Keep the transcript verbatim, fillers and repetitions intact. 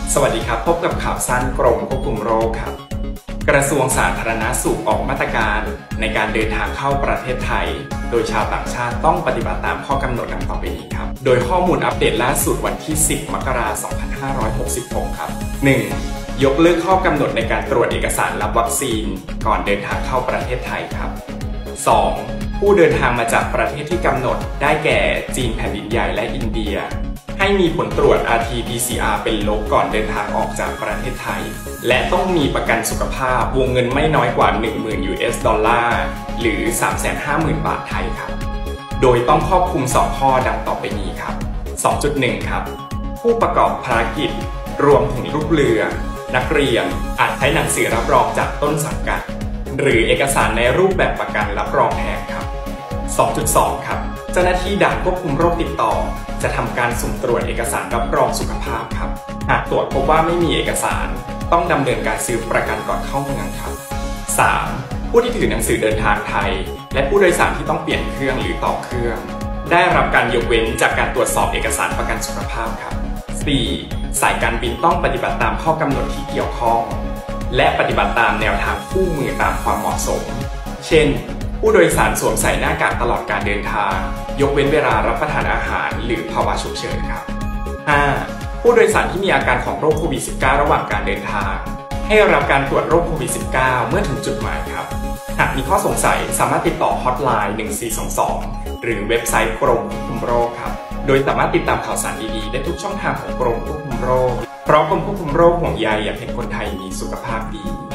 สวัสดีครับพบกับข่าวสั้นกรมควบคุมโรคครับกระทรวงสาธารณสุขออกมาตรการในการเดินทางเข้าประเทศไทยโดยชาวต่างชาติต้องปฏิบัติตามข้อกำหนดดังต่อไปนี้ครับโดยข้อมูลอัปเดตล่าสุดวันที่สิบมกราคมสองพันห้าร้อยหกสิบหกครับ หนึ่ง. ยกเลิกข้อกำหนดในการตรวจเอกสารรับวัคซีนก่อนเดินทางเข้าประเทศไทยครับ สอง. ผู้เดินทางมาจากประเทศที่กำหนดได้แก่จีนแผ่นดินใหญ่และอินเดียให้มีผลตรวจ อาร์ ที พี ซี อาร์ เป็นลบก่อนเดินทางออกจากประเทศไทยและต้องมีประกันสุขภาพวงเงินไม่น้อยกว่า หนึ่งหมื่น ยู เอส ดอลลาร์หรือ สามแสนห้าหมื่น บาทไทยครับโดยต้องครอบคลุมสองข้อดังต่อไปนี้ครับ สองจุดหนึ่ง ครับผู้ประกอบภารกิจรวมถึงลูกเรือนักเรียนอาจใช้หนังสือรับรองจากต้นสังกัดหรือเอกสารในรูปแบบประกันรับรองแทนครับ สองจุดสอง ครับเจ้าหน้าที่ด่านควบคุมโรคติดต่อจะทำการสุ่มตรวจเอกสารรับรองสุขภาพครับหากตรวจพบว่าไม่มีเอกสารต้องดำเนินการซื้อประกันก่อนเข้าเมืองครับ สาม. ผู้ที่ถือหนังสือเดินทางไทยและผู้โดยสารที่ต้องเปลี่ยนเครื่องหรือต่อเครื่องได้รับการยกเว้นจากการตรวจสอบเอกสารประกันสุขภาพครับ สี่. สายการบินต้องปฏิบัติตามข้อกำหนดที่เกี่ยวข้องและปฏิบัติตามแนวทางคู่มือตามความเหมาะสมเช่นผู้โดยสารสวมใส่หน้ากากตลอดการเดินทางยกเว้นเวลารับประทานอาหารหรือภาวะฉุกเฉินครับ ห้า. ผู้โดยสารที่มีอาการของโรคโควิด สิบเก้า ระหว่างการเดินทางให้รับการตรวจโรคโควิด สิบเก้า เมื่อถึงจุดหมายครับหากมีข้อสงสัยสามารถติดต่อฮอตไลน์หนึ่งสี่สองสองหรือเว็บไซต์กรมควบคุมโรคครับโดยสามารถติดตามข่าวสารดีๆได้ทุกช่องทางของกรมควบคุมโรคเพราะกรมควบคุมโรคห่วงใยอยากเห็นคนไทยมีสุขภาพดี